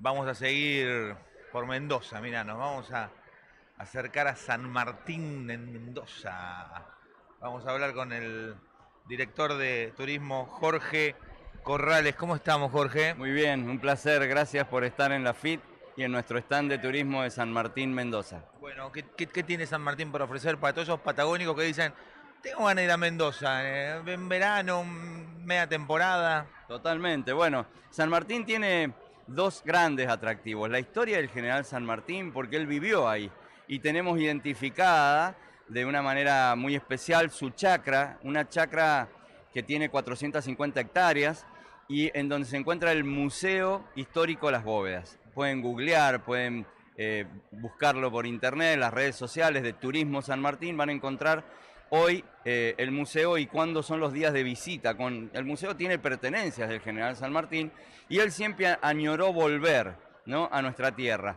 Vamos a seguir por Mendoza, mira, nos vamos a acercar a San Martín en Mendoza. Vamos a hablar con el director de turismo, Jorge Corrales. ¿Cómo estamos, Jorge? Muy bien, un placer, gracias por estar en la FIT y en nuestro stand de turismo de San Martín, Mendoza. Bueno, ¿qué tiene San Martín para ofrecer para todos esos patagónicos que dicen, tengo ganas de ir a Mendoza, en verano, media temporada? Totalmente, bueno, San Martín tiene dos grandes atractivos. La historia del general San Martín, porque él vivió ahí, y tenemos identificada de una manera muy especial su chacra, una chacra que tiene 450 hectáreas, y en donde se encuentra el Museo Histórico Las Bóvedas. Pueden googlear, pueden buscarlo por internet, las redes sociales de Turismo San Martín, van a encontrar hoy el museo y cuándo son los días de visita. El museo tiene pertenencias del general San Martín y él siempre añoró volver, ¿no?, a nuestra tierra.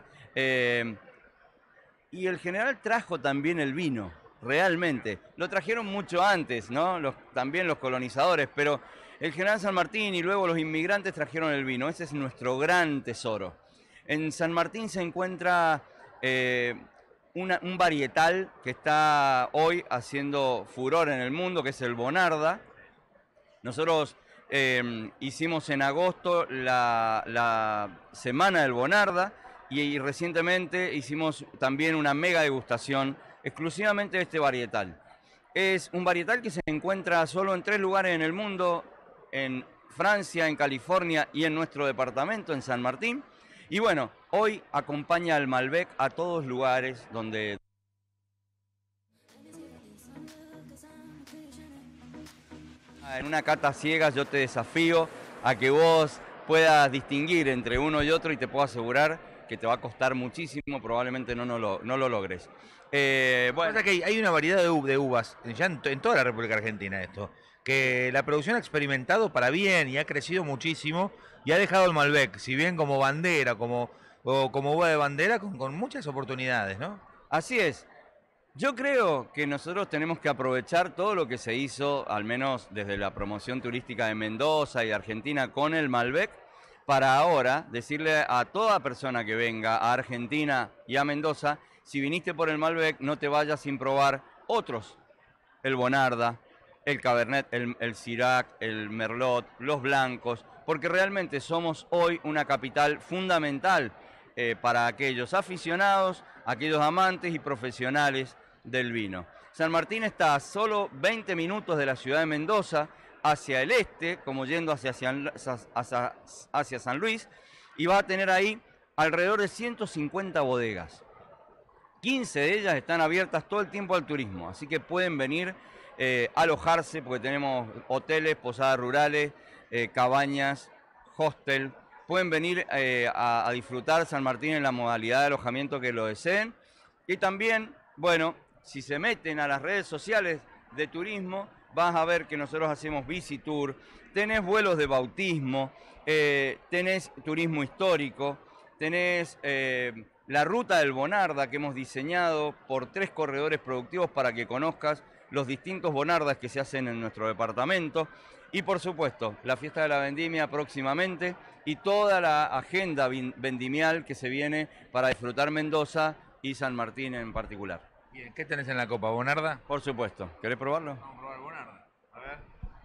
Y el general trajo también el vino, realmente. Lo trajeron mucho antes, ¿no? También los colonizadores, pero el general San Martín y luego los inmigrantes trajeron el vino. Ese es nuestro gran tesoro. En San Martín se encuentra un varietal que está hoy haciendo furor en el mundo, que es el Bonarda. Nosotros hicimos en agosto la Semana del Bonarda y recientemente hicimos también una mega degustación exclusivamente de este varietal. Es un varietal que se encuentra solo en 3 lugares en el mundo, en Francia, en California y en nuestro departamento, en San Martín. Y bueno, hoy acompaña al Malbec a todos lugares donde... En una cata ciegas yo te desafío a que vos puedas distinguir entre uno y otro y te puedo asegurar que te va a costar muchísimo, probablemente no lo logres. Bueno. Pasa que hay una variedad de uvas, ya en toda la República Argentina esto, que la producción ha experimentado para bien y ha crecido muchísimo y ha dejado el Malbec, si bien como bandera, como uva de bandera, con muchas oportunidades, ¿no? Así es. Yo creo que nosotros tenemos que aprovechar todo lo que se hizo, al menos desde la promoción turística de Mendoza y de Argentina con el Malbec, para ahora decirle a toda persona que venga a Argentina y a Mendoza, si viniste por el Malbec, no te vayas sin probar otros. El Bonarda, el Cabernet, el Syrah, el Merlot, los blancos, porque realmente somos hoy una capital fundamental para aquellos aficionados, aquellos amantes y profesionales del vino. San Martín está a solo 20 minutos de la ciudad de Mendoza, hacia el este, como yendo hacia San Luis, y va a tener ahí alrededor de 150 bodegas. 15 de ellas están abiertas todo el tiempo al turismo, así que pueden venir alojarse, porque tenemos hoteles, posadas rurales, cabañas, hostel. Pueden venir a disfrutar San Martín en la modalidad de alojamiento que lo deseen. Y también, bueno, si se meten a las redes sociales de turismo, vas a ver que nosotros hacemos Visitour, tenés vuelos de bautismo, tenés turismo histórico, tenés la ruta del Bonarda que hemos diseñado por 3 corredores productivos para que conozcas los distintos bonardas que se hacen en nuestro departamento. Y por supuesto, la fiesta de la vendimia próximamente y toda la agenda vendimial que se viene para disfrutar Mendoza y San Martín en particular. Bien, ¿qué tenés en la copa, Bonarda? Por supuesto. ¿Querés probarlo? Vamos a probar Bonarda. A ver.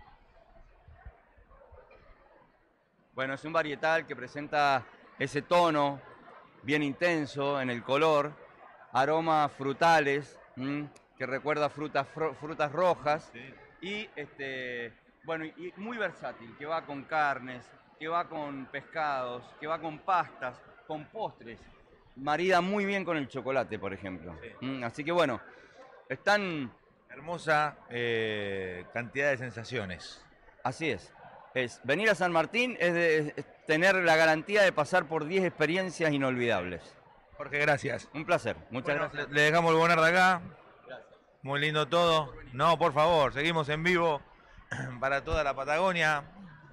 Bueno, es un varietal que presenta ese tono bien intenso en el color, aromas frutales, que recuerda frutas rojas, Sí. y bueno, y muy versátil, que va con carnes, que va con pescados, que va con pastas, con postres. Marida muy bien con el chocolate, por ejemplo. Sí. Así que bueno, están... Hermosa cantidad de sensaciones. Así es. Venir a San Martín es tener la garantía de pasar por 10 experiencias inolvidables. Jorge, gracias. Un placer. Muchas Bueno, gracias. le dejamos el Bonarda acá. Gracias. Muy lindo todo. No, por favor, seguimos en vivo para toda la Patagonia.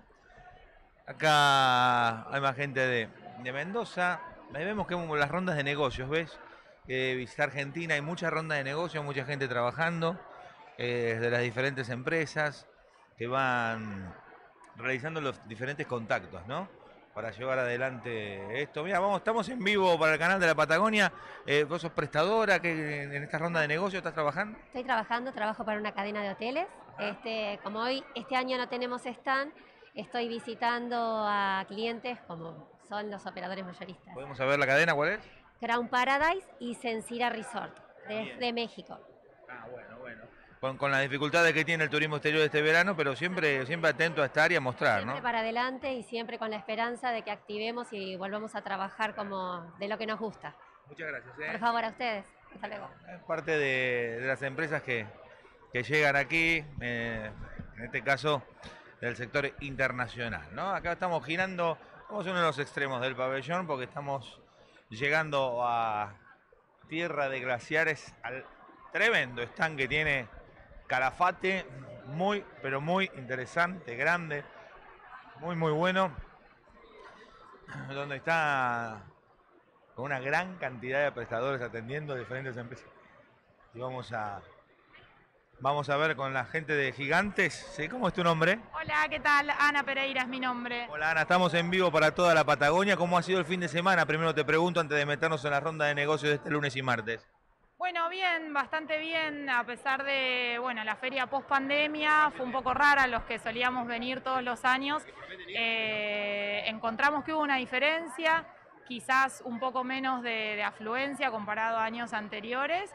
Acá hay más gente de Mendoza. Ahí vemos que las rondas de negocios, ¿ves? Visita Argentina, hay muchas rondas de negocios, mucha gente trabajando de las diferentes empresas que van realizando los diferentes contactos, ¿no? para llevar adelante esto. Mira, estamos en vivo para el canal de la Patagonia. ¿Vos sos prestadora? ¿Que en esta ronda de negocio estás trabajando? Estoy trabajando, trabajo para una cadena de hoteles. Como hoy, este año no tenemos stand, estoy visitando a clientes como son los operadores mayoristas. ¿Podemos saber la cadena cuál es? Crown Paradise y Sensira Resort, de México. Ah, bueno. Con las dificultades que tiene el turismo exterior este verano, pero siempre atento a estar y a mostrar, Siempre ¿no? para adelante y siempre con la esperanza de que activemos y volvamos a trabajar como de lo que nos gusta. Muchas gracias. Por favor, a ustedes. Hasta luego. Es parte de las empresas que llegan aquí, en este caso del sector internacional, ¿no? Acá estamos girando, estamos en uno de los extremos del pabellón porque estamos llegando a tierra de glaciares, al tremendo stand que tiene Calafate, muy, pero muy interesante, grande, muy bueno, donde está con una gran cantidad de prestadores atendiendo diferentes empresas. Y vamos a ver con la gente de Gigantes. ¿Sí? ¿Cómo es tu nombre? Hola, ¿qué tal? Ana Pereira es mi nombre. Hola Ana, estamos en vivo para toda la Patagonia. ¿Cómo ha sido el fin de semana? Primero te pregunto antes de meternos en la ronda de negocios de este lunes y martes. Bueno, bien, bastante bien, a pesar de, la feria post pandemia fue un poco rara, los que solíamos venir todos los años. Encontramos que hubo una diferencia, quizás un poco menos de afluencia comparado a años anteriores.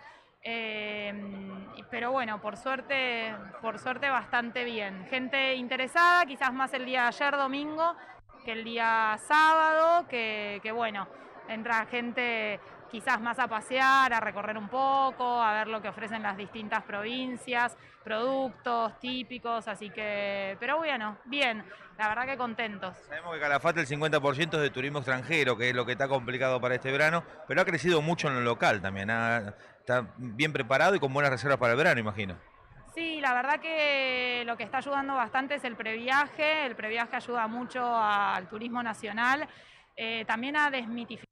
Pero bueno, por suerte bastante bien. Gente interesada, quizás más el día de ayer, domingo, que el día sábado, que entra gente quizás más a pasear, a recorrer un poco, a ver lo que ofrecen las distintas provincias, productos típicos, así que, pero bueno, bien, la verdad que contentos. Sabemos que Calafate el 50% es de turismo extranjero, que es lo que está complicado para este verano, pero ha crecido mucho en lo local también, está bien preparado y con buenas reservas para el verano, imagino. Sí, la verdad que lo que está ayudando bastante es el previaje ayuda mucho al turismo nacional, también a desmitificar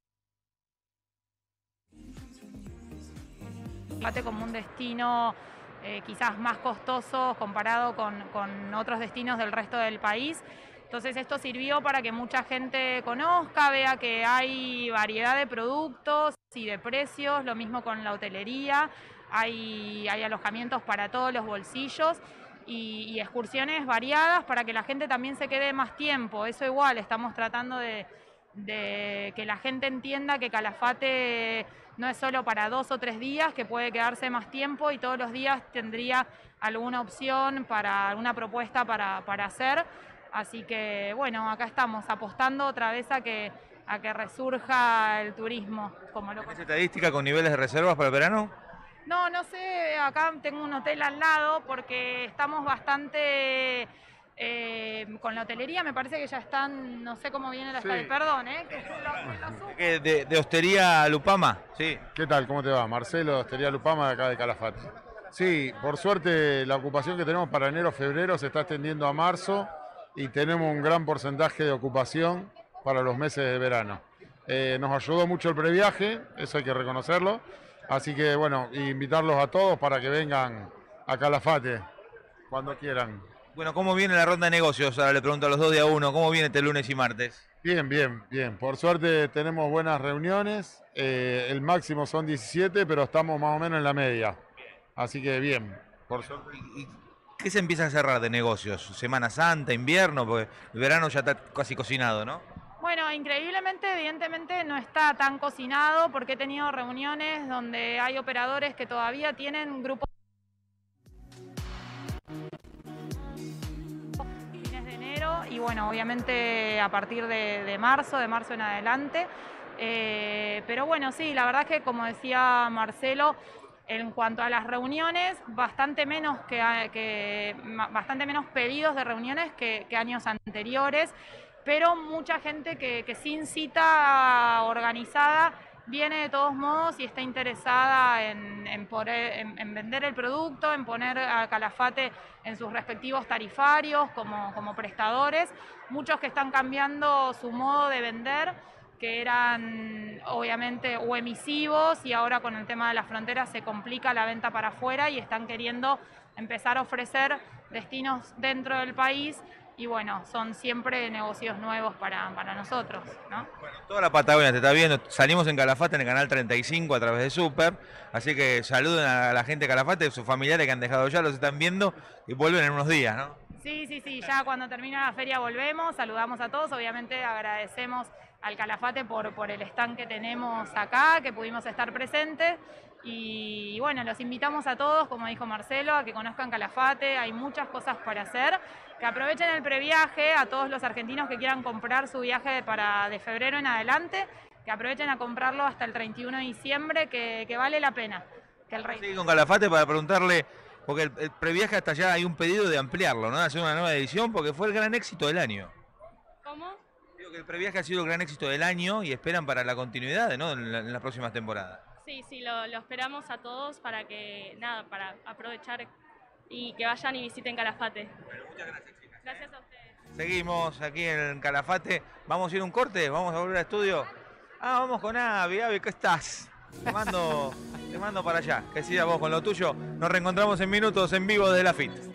como un destino quizás más costoso comparado con otros destinos del resto del país. Entonces esto sirvió para que mucha gente conozca, vea que hay variedad de productos y de precios, lo mismo con la hotelería, hay alojamientos para todos los bolsillos y excursiones variadas para que la gente también se quede más tiempo. Eso igual, estamos tratando de que la gente entienda que Calafate no es solo para 2 o 3 días, que puede quedarse más tiempo y todos los días tendría alguna opción, alguna propuesta para hacer. Así que bueno, acá estamos apostando otra vez a que resurja el turismo. ¿Tienes estadística con niveles de reservas para el verano? No sé, acá tengo un hotel al lado porque estamos bastante... con la hotelería me parece que ya están, no sé cómo viene la estadística, perdón, de Hostería Lupama, sí. ¿Qué tal? ¿Cómo te va? Marcelo, de Hostería Lupama, de acá de Calafate. Sí, por suerte la ocupación que tenemos para enero-febrero se está extendiendo a marzo y tenemos un gran porcentaje de ocupación para los meses de verano. Nos ayudó mucho el previaje, eso hay que reconocerlo, así que bueno, invitarlos a todos para que vengan a Calafate cuando quieran. Bueno, ¿cómo viene la ronda de negocios? Ahora le pregunto a los dos de a uno, ¿cómo viene este lunes y martes? Bien. Por suerte tenemos buenas reuniones. El máximo son 17, pero estamos más o menos en la media. Así que bien, por suerte. ¿Y qué se empieza a cerrar de negocios? ¿Semana Santa, invierno? Porque el verano ya está casi cocinado, ¿no? Bueno, increíblemente, evidentemente no está tan cocinado porque he tenido reuniones donde hay operadores que todavía tienen grupos y bueno, obviamente a partir de marzo en adelante. Pero bueno, sí, la verdad es que como decía Marcelo, en cuanto a las reuniones, bastante menos pedidos de reuniones que años anteriores, pero mucha gente que sin cita organizada viene de todos modos y está interesada en vender el producto, en poner a Calafate en sus respectivos tarifarios como prestadores. Muchos que están cambiando su modo de vender, que eran obviamente o emisivos y ahora con el tema de las fronteras se complica la venta para afuera y están queriendo empezar a ofrecer destinos dentro del país y bueno, son siempre negocios nuevos para nosotros, ¿no? Bueno, toda la Patagonia te está viendo, salimos en Calafate en el canal 35 a través de Super, así que saluden a la gente de Calafate, sus familiares que han dejado ya, los están viendo y vuelven en unos días, ¿no? Sí, ya cuando termina la feria volvemos, saludamos a todos, obviamente agradecemos al Calafate por el stand que tenemos acá, que pudimos estar presentes, y bueno, los invitamos a todos, como dijo Marcelo, a que conozcan Calafate, hay muchas cosas para hacer, que aprovechen el previaje a todos los argentinos que quieran comprar su viaje de febrero en adelante, que aprovechen a comprarlo hasta el 31 de diciembre, que vale la pena. Sí, con Calafate para preguntarle, porque el previaje hasta allá hay un pedido de ampliarlo, ¿no? De hacer una nueva edición, porque fue el gran éxito del año. ¿Cómo? Digo que el previaje ha sido el gran éxito del año y esperan para la continuidad, ¿no? En las próximas temporadas. Sí, lo esperamos a todos para para aprovechar y que vayan y visiten Calafate. Bueno, muchas gracias, chicas. Gracias a ustedes. Seguimos aquí en Calafate. ¿Vamos a ir a un corte? ¿Vamos a volver al estudio? Vamos con Avi. Avi, ¿qué estás? Te mando para allá. Que sigas vos con lo tuyo. Nos reencontramos en minutos en vivo desde la FIT.